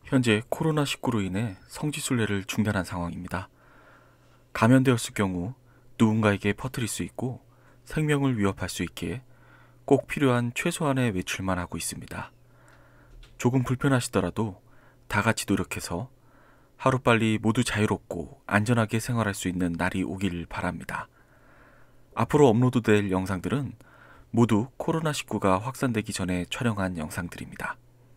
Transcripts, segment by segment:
현재 코로나19로 인해 성지순례를 중단한 상황입니다. 감염되었을 경우 누군가에게 퍼뜨릴 수 있고 생명을 위협할 수 있기에 꼭 필요한 최소한의 외출만 하고 있습니다. 조금 불편하시더라도 다 같이 노력해서 하루빨리 모두 자유롭고 안전하게 생활할 수 있는 날이 오길 바랍니다. 앞으로 업로드될 영상들은 모두 코로나19가 확산되기 전에 촬영한 영상들입니다.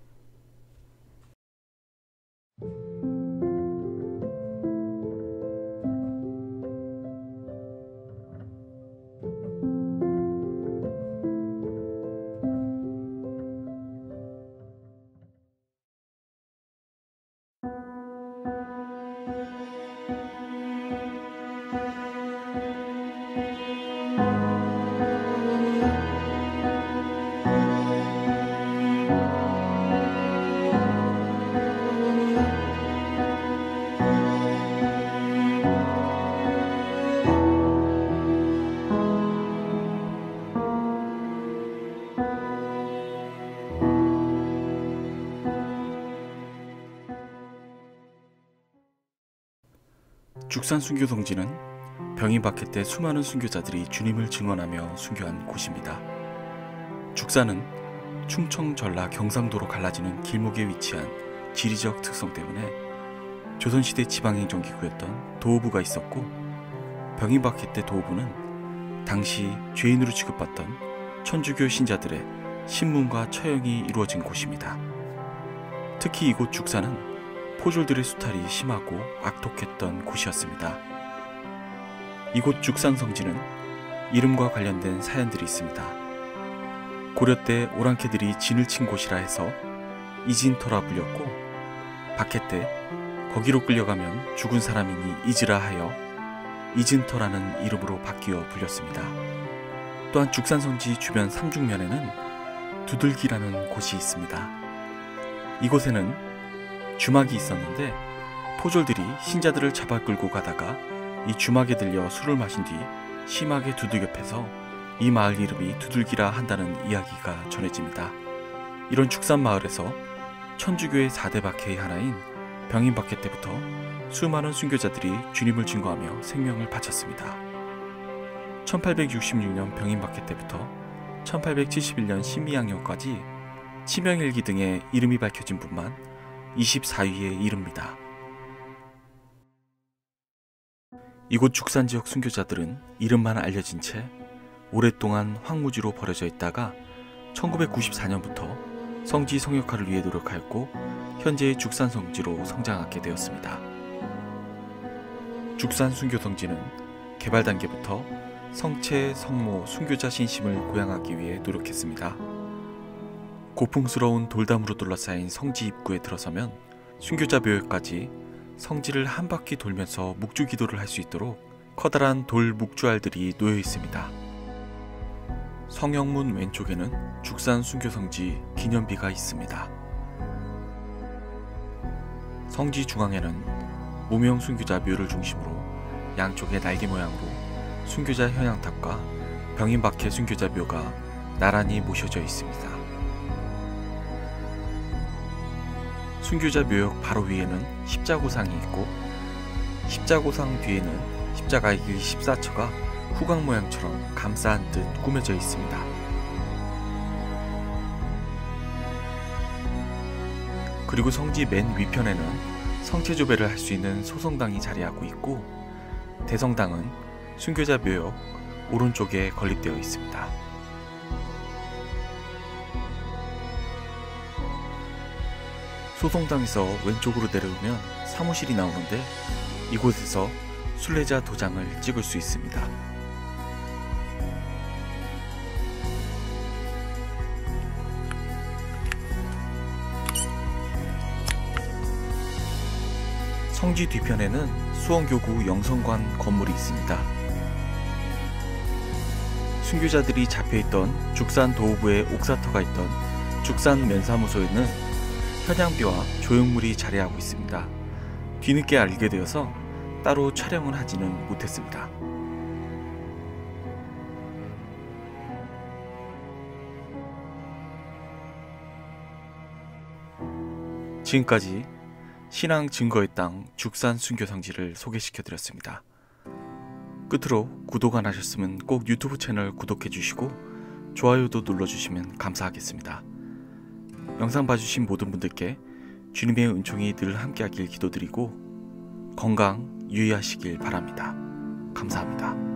죽산 순교 성지는 병이 박힐 때 수많은 순교자들이 주님을 증언하며 순교한 곳입니다. 죽산은 충청, 전라, 경상도로 갈라지는 길목에 위치한 지리적 특성 때문에 조선시대 지방행정기구였던 도호부가 있었고, 병이 박힐 때 도호부는 당시 죄인으로 취급받던 천주교 신자들의 신문과 처형이 이루어진 곳입니다. 특히 이곳 죽산은 포졸들의 수탈이 심하고 악독했던 곳이었습니다. 이곳 죽산 성지는 이름과 관련된 사연들이 있습니다. 고려 때 오랑캐들이 진을 친 곳이라 해서 이진터라 불렸고, 박해 때 거기로 끌려가면 죽은 사람이니 잊으라 하여 이진터라는 이름으로 바뀌어 불렸습니다. 또한 죽산 성지 주변 삼중면에는 두들기라는 곳이 있습니다. 이곳에는 주막이 있었는데 포졸들이 신자들을 잡아 끌고 가다가 이 주막에 들려 술을 마신 뒤 심하게 두들겨 패서 이 마을 이름이 두들기라 한다는 이야기가 전해집니다. 이런 죽산 마을에서 천주교의 4대 박해의 하나인 병인 박해 때부터 수많은 순교자들이 주님을 증거하며 생명을 바쳤습니다. 1866년 병인 박해 때부터 1871년 신미양요까지 치명일기 등의 이름이 밝혀진 분만 24위에 이릅니다. 이곳 죽산 지역 순교자들은 이름만 알려진 채 오랫동안 황무지로 버려져 있다가 1994년부터 성지 성역화를 위해 노력하였고, 현재의 죽산 성지로 성장하게 되었습니다. 죽산 순교 성지는 개발 단계부터 성체, 성모, 순교자 신심을 고양하기 위해 노력했습니다. 고풍스러운 돌담으로 둘러싸인 성지 입구에 들어서면 순교자 묘역까지 성지를 한 바퀴 돌면서 묵주 기도를 할 수 있도록 커다란 돌 묵주알들이 놓여 있습니다. 성형문 왼쪽에는 죽산 순교 성지 기념비가 있습니다. 성지 중앙에는 무명 순교자 묘를 중심으로 양쪽의 날개 모양으로 순교자 현양탑과 병인 박해 순교자 묘가 나란히 모셔져 있습니다. 순교자 묘역 바로 위에는 십자고상이 있고, 십자고상 뒤에는 십자가의 길 14처가 후광 모양처럼 감싸한 듯 꾸며져 있습니다. 그리고 성지 맨 위편에는 성체조배를 할 수 있는 소성당이 자리하고 있고, 대성당은 순교자 묘역 오른쪽에 건립되어 있습니다. 소성당에서 왼쪽으로 내려오면 사무실이 나오는데, 이곳에서 순례자 도장을 찍을 수 있습니다. 성지 뒤편에는 수원교구 영성관 건물이 있습니다. 순교자들이 잡혀있던 죽산 도호부의 옥사터가 있던 죽산 면사무소에는 현양비와 조형물이 자리하고 있습니다. 뒤늦게 알게 되어서 따로 촬영을 하지는 못했습니다. 지금까지 신앙 증거의 땅 죽산 순교 성지를 소개시켜드렸습니다. 끝으로 구독 안 하셨으면 꼭 유튜브 채널 구독해 주시고 좋아요도 눌러주시면 감사하겠습니다. 영상 봐주신 모든 분들께 주님의 은총이 늘 함께하길 기도드리고 건강 유의하시길 바랍니다. 감사합니다.